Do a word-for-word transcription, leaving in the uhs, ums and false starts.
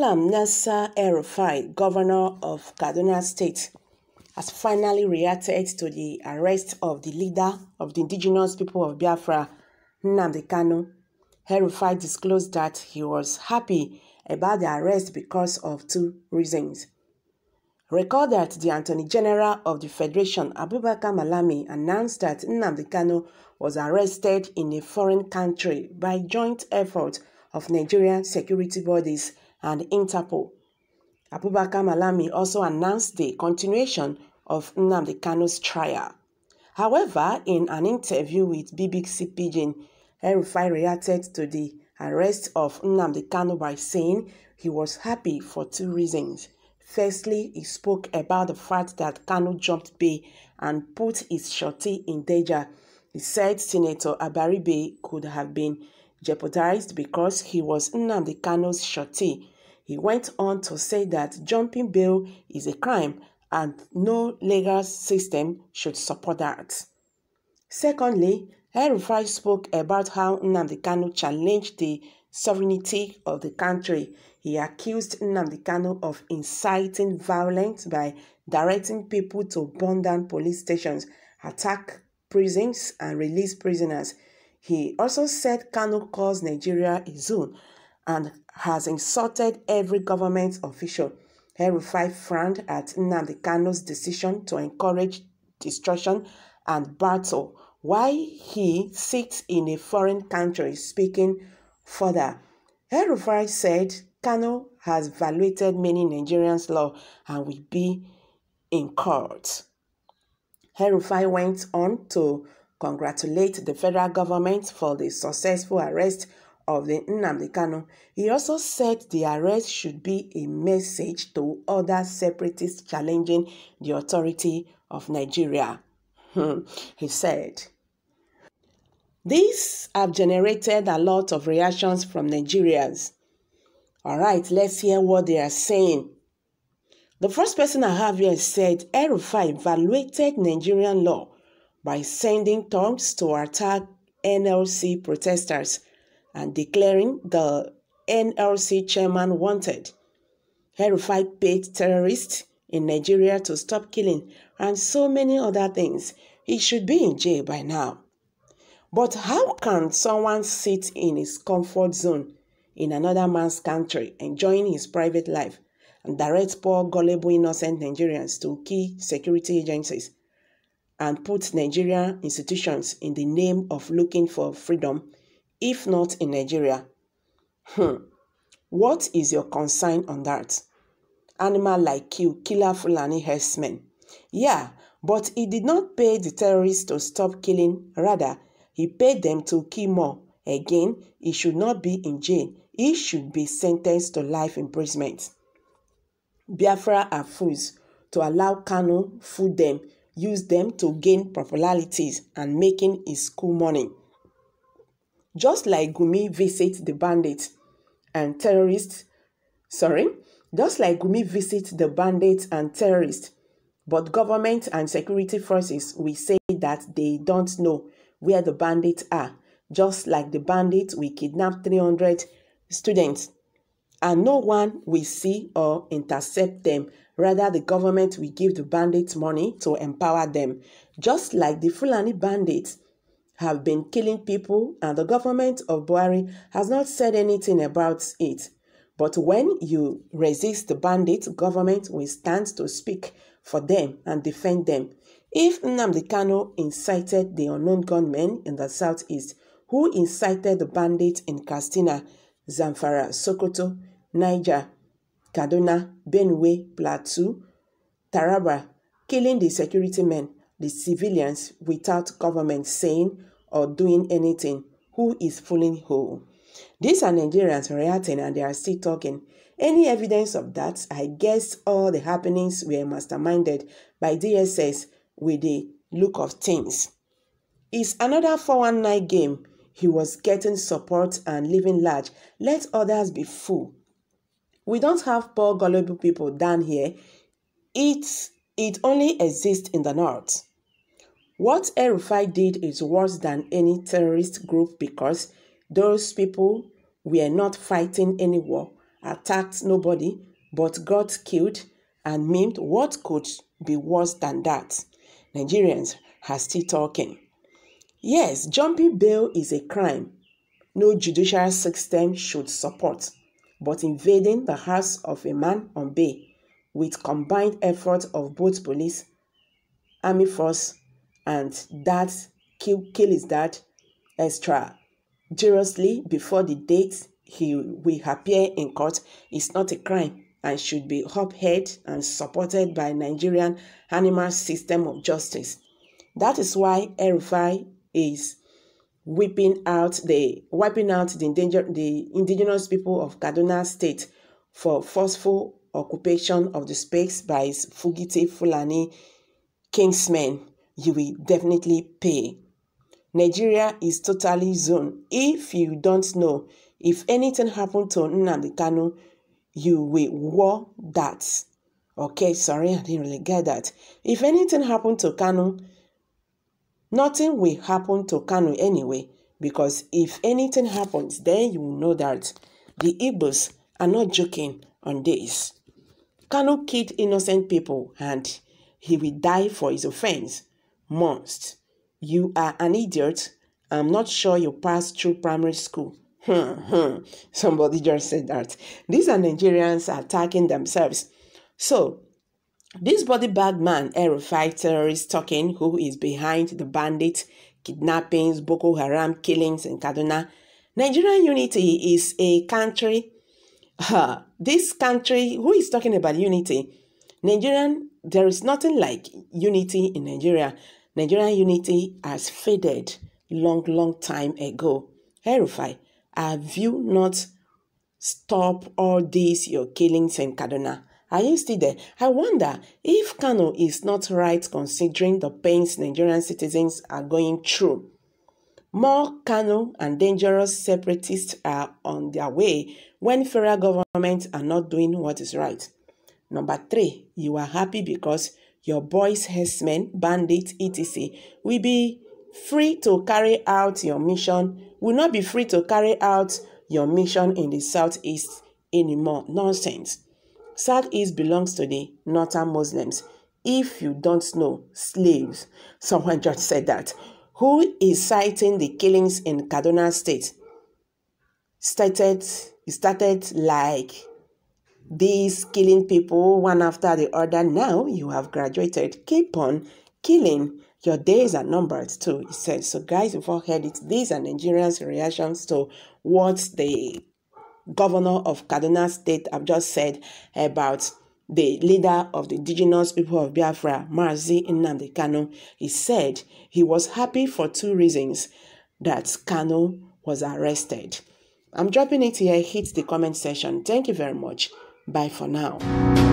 Malam Nasir El-Rufai, governor of Kaduna State, has finally reacted to the arrest of the leader of the indigenous people of Biafra, Nnamdi Kanu. El-Rufai disclosed that he was happy about the arrest because of two reasons. Recall that the Attorney General of the Federation, Abubakar Malami, announced that Nnamdi Kanu was arrested in a foreign country by joint effort of Nigerian security bodies and Interpol. Abubakar Malami also announced the continuation of Nnamdi Kanu's trial. However, in an interview with B B C Pidgin, El-Rufai reacted to the arrest of Nnamdi Kanu by saying he was happy for two reasons. Firstly, he spoke about the fact that Kanu jumped bail and put his shorty in danger. He said Senator Abaribe could have been jeopardized because he was Nnamdi Kanu's shorty. He went on to say that jumping bail is a crime and no legal system should support that. Secondly, El-Rufai spoke about how Nnamdi Kanu challenged the sovereignty of the country. He accused Nnamdi Kanu of inciting violence by directing people to burn down police stations, attack prisons, and release prisoners. He also said Kanu calls Nigeria a zone and has insulted every government official. El-Rufai frowned at Nnamdi Kanu's decision to encourage destruction and battle while he sits in a foreign country. Speaking further, El-Rufai said Kanu has violated many Nigerians' law and will be in court. El-Rufai went on to congratulate the federal government for the successful arrest of the Nnamdi Kanu. He also said the arrest should be a message to other separatists challenging the authority of Nigeria. He said, "These have generated a lot of reactions from Nigerians. All right, let's hear what they are saying." The first person I have here said El-Rufai violated Nigerian law by sending thugs to attack N L C protesters and declaring the N L C chairman wanted. El-Rufai paid terrorists in Nigeria to stop killing and so many other things. He should be in jail by now. But how can someone sit in his comfort zone in another man's country, enjoying his private life, and direct poor, gullible, innocent Nigerians to key security agencies and put Nigerian institutions in the name of looking for freedom, if not in Nigeria? Hmm. What is your concern on that? Animal like you, killer Fulani herdsmen. Yeah, but he did not pay the terrorists to stop killing. Rather, he paid them to kill more. Again, he should not be in jail. He should be sentenced to life imprisonment. Biafra are fools to allow Kanu fool them, use them to gain popularities and making his school money. Just like Gumi visit the bandits and terrorists, sorry, just like Gumi visit the bandits and terrorists, but government and security forces will say that they don't know where the bandits are. Just like the bandits will kidnap three hundred students and no one will see or intercept them. Rather, the government will give the bandits money to empower them. Just like the Fulani bandits have been killing people and the government of Buhari has not said anything about it. But when you resist the bandits, government will stand to speak for them and defend them. If Nnamdi Kanu incited the unknown gunmen in the southeast, who incited the bandits in Katsina, Zamfara, Sokoto, Niger, Kaduna, Benue, Plateau, Taraba, killing the security men, the civilians, without government saying or doing anything? Who is fooling who? These are Nigerians reacting and they are still talking. Any evidence of that? I guess all the happenings were masterminded by D S S with the look of things. It's another four one nine game. He was getting support and living large. Let others be fooled. We don't have poor, gullible people down here. It, it only exists in the north. What El-Rufai did is worse than any terrorist group because those people were not fighting any war attacked nobody, but got killed and maimed. What could be worse than that? Nigerians are still talking. Yes, jumping bail is a crime no judicial system should support, but invading the house of a man on bail with combined effort of both police, army force, and that kill, kill his dad extraordinarily before the date he will appear in court is not a crime and should be upheld and supported by Nigerian animal system of justice. That is why El-Rufai is wiping out the wiping out the, endanger, the indigenous people of Kaduna State for forceful occupation of the space by his fugitive Fulani kingsmen. You will definitely pay. Nigeria is totally zoned. If you don't know, if anything happened to Nnamdi Kanu, you will war that. Okay, sorry, I didn't really get that. If anything happened to Kanu, nothing will happen to Kanu anyway, because if anything happens, then you will know that the Igbos are not joking on this. Kanu killed innocent people and he will die for his offense. Must. You are an idiot. I'm not sure you passed through primary school. Somebody just said that. These are Nigerians attacking themselves. So, this body bag man, El-Rufai terrorist talking, who is behind the bandit kidnappings, Boko Haram killings in Kaduna. Nigerian unity is a country. Uh, this country, who is talking about unity? Nigerian, there is nothing like unity in Nigeria. Nigerian unity has faded long, long time ago. El-Rufai, have you not stopped all these your killings in Kaduna? Are you still there? I wonder if Kanu is not right considering the pains Nigerian citizens are going through. More Kanu and dangerous separatists are on their way when federal governments are not doing what is right. Number three, you are happy because your boys, herdsmen, bandits, et cetera will be free to carry out your mission, will not be free to carry out your mission in the southeast anymore. Nonsense. Southeast belongs to the northern Muslims. If you don't know, slaves. Someone just said that. Who is citing the killings in Kaduna State? Started, started like these killing people one after the other. Now you have graduated. Keep on killing. Your days are numbered too, he said. So guys, you've all heard it. These are Nigerians' reactions to what the governor of Kaduna State have just said about the leader of the indigenous people of Biafra, Mazi Nnamdi Kanu. He said he was happy for two reasons that Kanu was arrested. I'm dropping it here. Hit the comment section. Thank you very much. Bye for now.